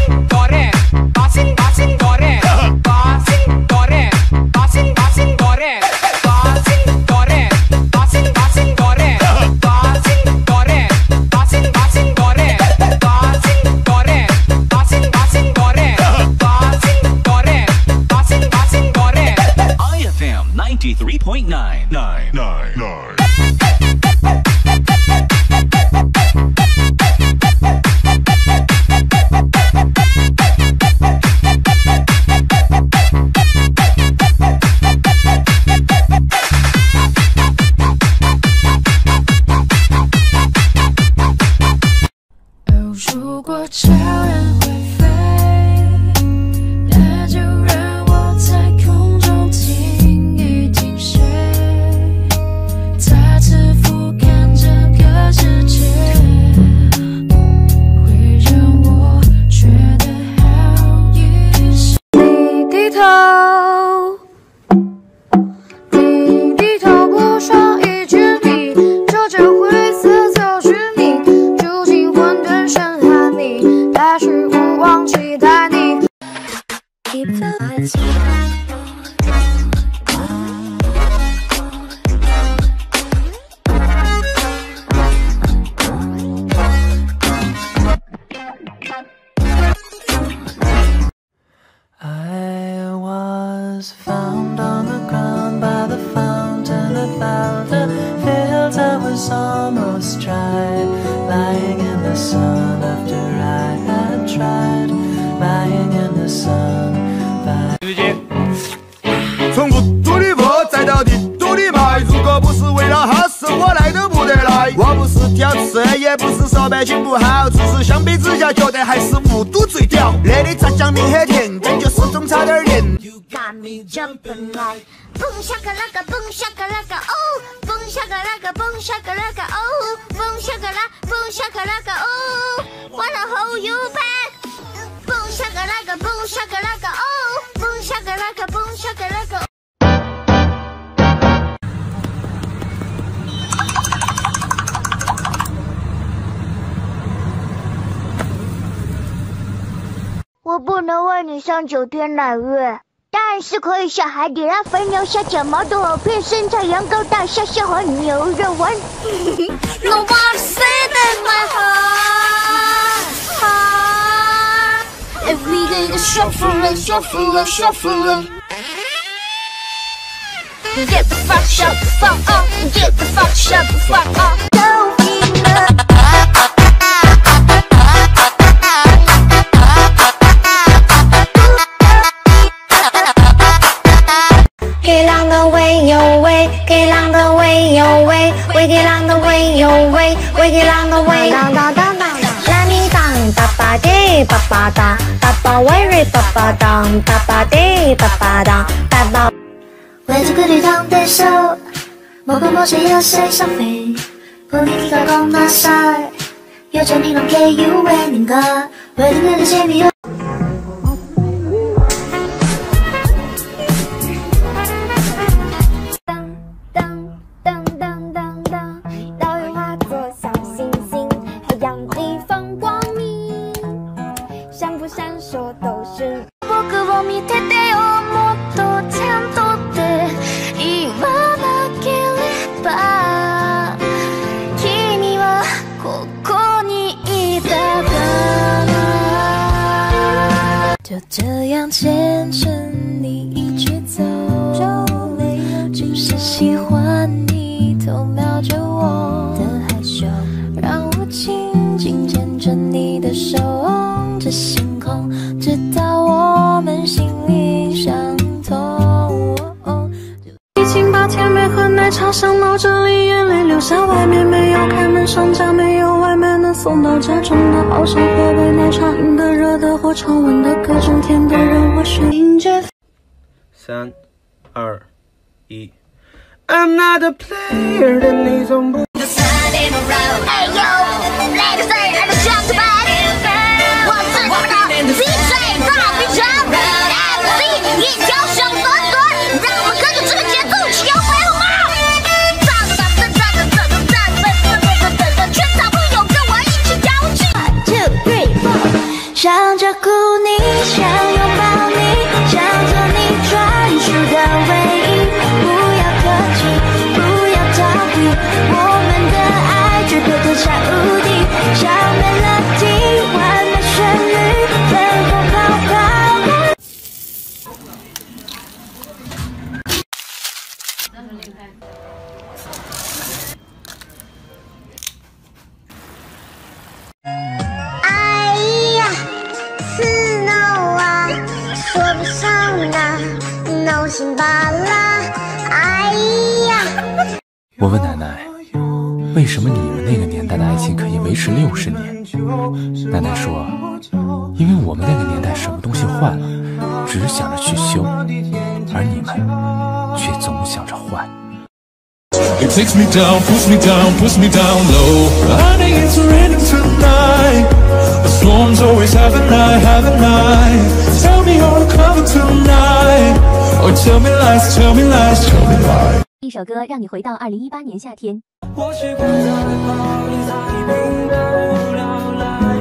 如果悄然会飞，那就让我在空中听一听谁，再次俯瞰这个世界，会让我觉得好一些。你低头，你低头不说一句你，这张灰色走去你，住进混沌深海里，还是不忘期待你。Keep the lights on. I was found on the ground by the fountain about the fields. I was almost dry, lying in the sun after I had tried, lying in the sun. 从无助的我再到帝都的麦，如果不是为了好事，我来都不得来。我不是挑刺，也不是说百姓不好，只是相比之下，觉得还是无毒最屌。那里炸酱面很甜，感觉始终差点甜。You got me jumping like boom shakalaka boom shakalaka oh boom shakalaka boom shakalaka oh boom shakalaka boom shakalaka oh wanna hold you back boom shakalaka boom shakalaka oh boom shakalaka boom shakalaka。 我不能为你上9天揽月，但是可以下海底拉肥牛下假毛肚藕片生菜羊羔大虾蟹黄牛肉丸。Nobody said that my heart every day is shuffling, shuffling, shuffling. Get the fuck, shut the fuck up. Get the fuck, shut the fuck up. Don't be mad. 给狼的喂有喂，给狼的喂有喂，喂给狼的喂有喂，喂给狼的喂。当当当当，拉米当，爸爸的爸爸当，爸爸喂瑞爸爸当，爸爸的爸爸当，爸爸。为这个地方的手，某个某谁有谁上飞，不理你个公那晒，有着你能给有为那个，为这个的前面有。 就这样牵着你一直走，就是喜欢你偷瞄着我的害羞，让我紧紧牵着你的手，望着星空，直到我们心里相通。疫情把甜美和奶茶香到这里，眼泪流下，外面没有开门商家，没有外卖能送到家中的，好想喝杯奶茶，饮的热的或常温的，各种甜的让我寻着。 3、2、1 I'm not a player， 但你从不。 Hey yo, ladies and gentlemen， 我是你们的 DJ 大比长 ，MC 一条小短短，让我们跟着这个节奏一起摇摆好吗？全场朋友跟我一起摇起。1、2、3、4， 想照顾你，想拥抱你，想做你专属的唯一。不要客气，不要逃避，我们的爱绝对天下无敌。小melody，完美旋律，粉红泡泡。 哎呀，是 no 啊，说不上啊 ，no 心罢啦。哎呀， 我问奶奶，为什么你们那个年代的爱情可以维持60年？奶奶说，因为我们那个年代什么东西坏了，只想着去修，而你们却总想着换。 It takes me down, push me down, push me down low. Honey, it's raining tonight. The storms always have a night, have a night. Tell me you're coming tonight. Or tell me lies, tell me lies, tell me lies. 一首歌让你回到2018年夏天。 我习惯在泡里擦一瓶的无聊来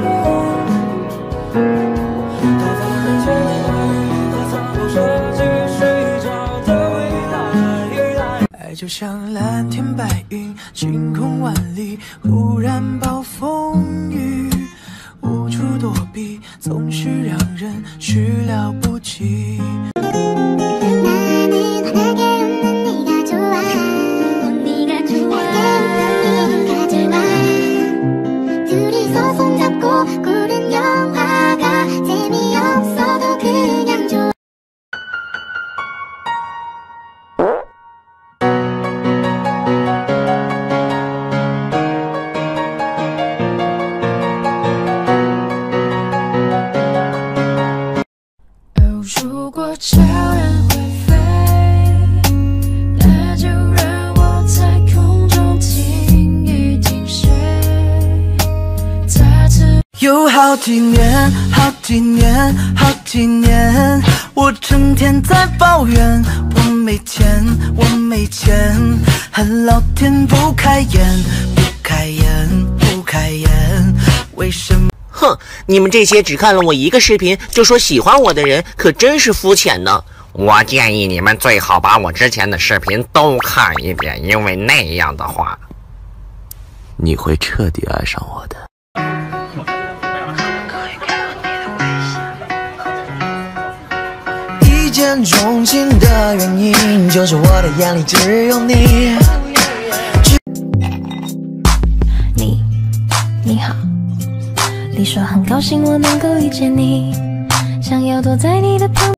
它放人间的关于和残酷设计睡着的未来。爱就像蓝天白云，晴空万里，忽然暴风雨，无处躲避，总是让人始料不及。 如果悄然会飞，那就让我在空中听一听谁。再次有好几年，好几年，好几年，我成天在抱怨，我没钱，我没钱，恨老天不开眼，不开眼，不开眼，为什么？ 哼，你们这些只看了我一个视频就说喜欢我的人，可真是肤浅呢。我建议你们最好把我之前的视频都看一遍，因为那样的话，你会彻底爱上我的。 一见钟情的原因，就是我的眼里只有你。 你好。 你说很高兴我能够遇见你，想要躲在你的旁边。